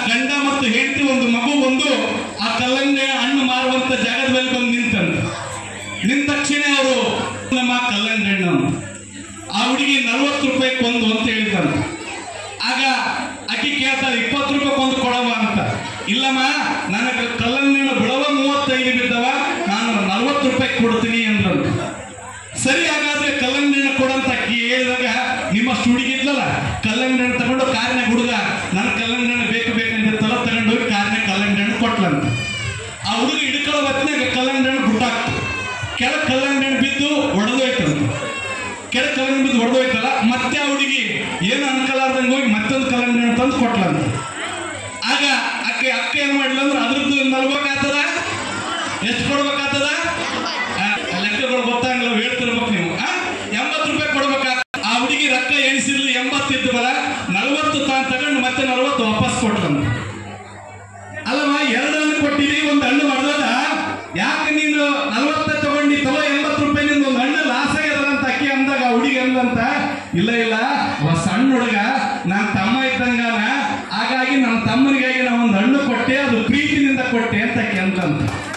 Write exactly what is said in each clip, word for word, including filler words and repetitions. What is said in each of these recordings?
ಗಂಡ ಮತ್ತು ಹೆಂಡತಿ ಒಂದು ಮಗು ಬಂದು ಆ ಕಲ್ಲಂಗಡಿ ಹಣ್ಣು ಮಾರುವಂತ ಜಾಗದ ಮೇಲೆ ಬಂದು ನಿಂತಂತ. ನಿಂತ ತಕ್ಷಣ ಅವರು ನಮ್ಮ ಕಲ್ಲಂಗಡಿ ಹಣ್ಣು ಆ ಹುಡುಗಿ ನಲ್ವತ್ತು ರೂಪಾಯಿ ಕೊಂದು ಅಂತ ಹೇಳಿದಂತ. ಆಗ ಅಕ್ಕಿ ಕೇಳ್ತಾರೆ ಇಪ್ಪತ್ತು ರೂಪಾಯಿ ಕೊಂದು ಕೊಡವ ಅಂತ. ಇಲ್ಲಮ್ಮ ನನಗೆ ಕಲ್ಲಂಗಡಿ ಹಣ್ಣು ಬಿಡವ ಮೂವತ್ತೈದು ಬಿದ್ದವ, ನಾನು ನಲ್ವತ್ತು ರೂಪಾಯಿ ಕೊಡ್ತೀನಿ ಅಂದ್ರಂತ. ಸರಿ, ಹಾಗಾದ್ರೆ ಕಲ್ಲಂಗಡಿ ಹಣ್ಣು ಕೊಡಂತ ಅಕ್ಕಿ ಹೇಳಿದಾಗ ನಿಮ್ಮಷ್ಟು ಹುಡುಗಿದ್ಲಲ್ಲ ಕಲ್ಲಂಗಡಿ ಹಣ್ಣು ತಗೊಂಡು ಕಾರಿನ ಹುಡುಗ ನನ್ನ ಕಲ್ಲಂಗಡಿ ಹಣ್ಣು ಬೇಕು ಬೇಕಂತಲ್ಲ ತಗೊಂಡೋಗಿ ಕಾರಿನ ಕಲ್ಲಂಗಡಿ ಹಣ್ಣು ಕೊಟ್ಲಂತ. ಆ ಹುಡುಗ ಹಿಡ್ಕೊಳ್ಳೋ ಹೊತ್ತಿನಾಗ ಕಲ್ಲಂಗಡಿ ಹಣ್ಣು ಗುಟ್ಟಾಕ್ತು. ಕೆಳಗೆ ಕಲ್ಲಂಗಡಿ ಹಣ್ಣು ಬಿದ್ದು ಒಡೆದೋಯ್ತಂತ. ಕೆಳಗೆ ಕಲ್ಲಂಗಡಿ ಬಿದ್ದು ಹೊಡೆದೋಯ್ತಲ್ಲ, ಮತ್ತೆ ಆ ಹುಡುಗಿ ಏನು ಅನ್ಕಲಾರ್ದಂಗೆ ಹೋಗಿ ಮತ್ತೊಂದು ಕಲ್ಲಂಗಡಿ ಹಣ್ಣು ತಂದು ಕೊಟ್ಲಂತ. ಆಗ ಅಕ್ಕೆ ಅಕ್ಕ ಏನ್ ಮಾಡಿಲ್ಲ ಅಂದ್ರೆ ಅದ್ರದ್ದು ನಲ್ಬೇಕಾಗ್ತದ, ಎಷ್ಟು ಕೊಡ್ಬೇಕಾಗ್ತದ ಲೆಕ್ಕಗಳು ಗೊತ್ತಾಗಲ್ಲ, ಹೇಳ್ತಿರ್ಬೇಕು ನೀವು. ಎಂಬತ್ತು ರೂಪಾಯಿ ಕೊಡ್ಬೇಕಾಗ ಆ ಹುಡುಗಿ ರೊಕ್ಕ ಎಣಿಸಿರ್ಲಿ ಎಂಬತ್ತಿದ್ದು ಬರ ನಲ್ವತ್ತು ತಾನು ತಗೊಂಡು ಮತ್ತೆ ನಲ್ವತ್ತು ವಾಪಸ್ ಕೊಟ್ಲಂತ. ಅಲ್ಲಮ್ಮ ಎರಡು ಹಣ್ಣು ಕೊಟ್ಟಿರಿ, ಒಂದು ಹಣ್ಣು ಮಾಡ್ದದ, ಯಾಕೆ ನೀನು ನಲ್ವತ್ತ ತಗೊಂಡಿ ತಗೋ ಎಂಬತ್ತು ರೂಪಾಯಿ ನಿಂದ ಒಂದು ಹಣ್ಣು ಲಾಸ್ ಆಗ್ಯದಂತ ಅಕ್ಕಿ ಅಂದಾಗ ಆ ಹುಡುಗಿ ಅಂದಂತ, ಇಲ್ಲ ಇಲ್ಲ ಅವ ಸಣ್ಣ ಹುಡುಗ ನನ್ನ ತಮ್ಮ ಇದ್ದಂಗಾನ, ಹಾಗಾಗಿ ನನ್ನ ತಮ್ಮನಿಗಾಗಿ ನಾವು ಒಂದು ಹಣ್ಣು ಕೊಟ್ಟೆ, ಅದು ಪ್ರೀತಿನಿಂದ ಕೊಟ್ಟೆ ಅಂತ ಅಕ್ಕಿ ಅಂತಂತ.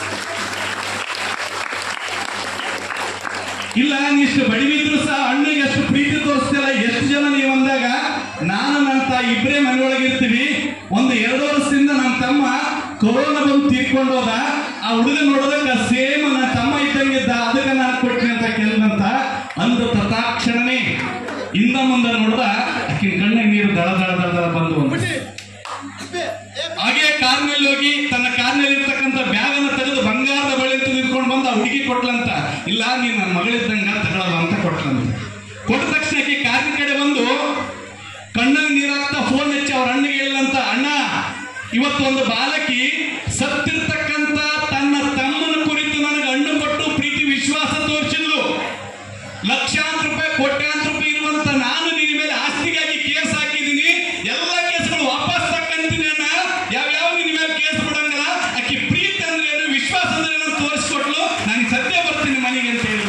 ಇಲ್ಲ ನೀಷ್ಟು ಬಡಿವಿದ್ರು ಸಹ ಹಣ್ಣಿಗೆ ಎಷ್ಟು ಪ್ರೀತಿ ತೋರಿಸ್ತಿಲ್ಲ, ಎಷ್ಟು ಜನ ನೀವು ಅಂದಾಗ ನಾನು ನನ್ನ ತಾಯಿ ಇಬ್ಬರೇ ಮನೆಯೊಳಗಿರ್ತೀವಿ. ಒಂದು ಎರಡು ವರ್ಷದಿಂದ ನನ್ನ ತಮ್ಮ ಕೊರೋನಾ ಬಂದು ತೀರ್ಕೊಂಡು ಹೋದ, ಆ ಹುಡುಗ ನೋಡೋದಕ್ಕೆ ಸೇಮ್ ನನ್ನ ತಮ್ಮ ಇದ್ದಂಗಿದ್ದ, ಅದಕ್ಕೆ ನಾನು ಕೊಟ್ಟಿನಿ ಅಂತ ಕೇಳಿದಂತ ಅಂದ ತಕ್ಷಣನೇ ಹಿಂದ ಮುಂದೆ ನೋಡ್ದ ಆಕಿನ ಕಣ್ಣಿಗೆ ನೀರು ದಳ ದಳ ದಳ ದಳ ಬಂದು. ಹಾಗೆ ಕಾರ್ನಲ್ಲಿ ಹೋಗಿ ತನ್ನ ಕಾರ್ನಲ್ಲಿ ಇರ್ತಕ್ಕಂಥ ಬ್ಯಾಗ್ ಅನ್ನ ತೆಗೆದು ಬಂಗಾರದ ಬಳೆ ಅಂತ ನಿಂತ್ಕೊಂಡು ಬಂದು ಆ ಹುಡುಗಿ ಕೊಟ್ಲಂತ. ಇಲ್ಲ ನೀನ್ ನನ್ನ ಮಗಳಿದ್ದಂಗ ತಗೊಳ್ಳಲ್ಲ ಅಂತ ಕೊಟ್ಲಂತ. ಕೊಟ್ಟ ತಕ್ಷಣ ಆಕಿ ಕಾರಿನ ಕಡೆ ಬಂದು ಕಣ್ಣಲ್ಲಿ ನೀರಾಗ್ತಾ ಫೋನ್ ಹಚ್ಚಿ ಅವ್ರ ಅಣ್ಣಗೆ ಹೇಳಿದಂತ, ಅಣ್ಣ ಇವತ್ತು ಒಂದು ಬಾಲಕಿ ಸತ್ತಿರ್ತಕ್ಕಂಥ ತನ್ನ ತಮ್ಮನ ಕುರಿತು ನನಗೆ ಹಣ್ಣು ಕೊಟ್ಟು ಪ್ರೀತಿ ವಿಶ್ವಾಸ ತೋರಿಸಿದ್ಲು. ಲಕ್ಷಾಂತರ ರೂಪಾಯಿ ಕೋಟ್ಯಾಂತರ ರೂಪಾಯಿ ಇರುವಂತ ನಾನು ನಿನ್ನ ಮೇಲೆ ಆಸ್ತಿಗಾಗಿ ಕೇಸ್ ಹಾಕಿದ್ದೀನಿ, ಎಲ್ಲ ಕೇಸ್ಗಳು ವಾಪಸ್ ತಕ್ಕಂತೀನಿ ಅಣ್ಣ, ಯಾವ್ಯಾವ ನಿನ್ನ ಮೇಲೆ ಕೇಸ್ ಕೊಡಂಗಲ್ಲ. ಆಕಿ ಪ್ರೀತಿ ಅಂದ್ರೆ ಏನು, ವಿಶ್ವಾಸ ಅಂದ್ರೆ ಏನೋ ತೋರಿಸ್ಕೊಟ್ಲು, ನಾನು ಸದ್ಯ ಬರ್ತೀನಿ ಮನೆಗೆ ಅಂತ ಹೇಳಿದ.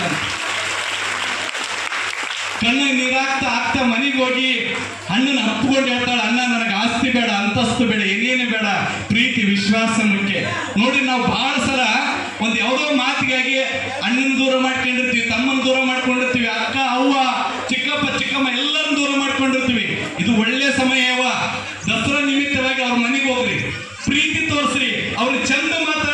ಕಣ್ಣಿಗೆ ನೀರಾಗ್ತಾ ಆಗ್ತಾ ಮನೆಗೆ ಹೋಗಿ ಅಣ್ಣನ ಹಪ್ಪಿಕೊಂಡು ಹೇಳ್ತಾಳೆ, ಅಣ್ಣ ನನಗೆ ಆಸ್ತಿ ಬೇಡ, ಅಂತಸ್ತು ಬೇಡ, ಏನೇನು ಬೇಡ, ಪ್ರೀತಿ ವಿಶ್ವಾಸ ಮುಖ್ಯ. ನೋಡಿ ನಾವು ಬಹಳ ಸಲ ಒಂದು ಯಾವುದೋ ಮಾತಿಗಾಗಿ ಅಣ್ಣನ ದೂರ ಮಾಡ್ಕೊಂಡಿರ್ತೀವಿ, ತಮ್ಮನ ದೂರ ಮಾಡ್ಕೊಂಡಿರ್ತೀವಿ, ಅಕ್ಕ ಅವ್ವ ಚಿಕ್ಕಪ್ಪ ಚಿಕ್ಕಮ್ಮ ಎಲ್ಲರನ್ನ ದೂರ ಮಾಡ್ಕೊಂಡಿರ್ತೀವಿ. ಇದು ಒಳ್ಳೆ ಸಮಯವ, ದಸರಾ ನಿಮಿತ್ತವಾಗಿ ಅವ್ರ ಮನೆಗೆ ಹೋಗ್ರಿ, ಪ್ರೀತಿ ತೋರಿಸ್ರಿ, ಅವ್ರಿಗೆ ಚಂದ ಮಾತಾಡಿ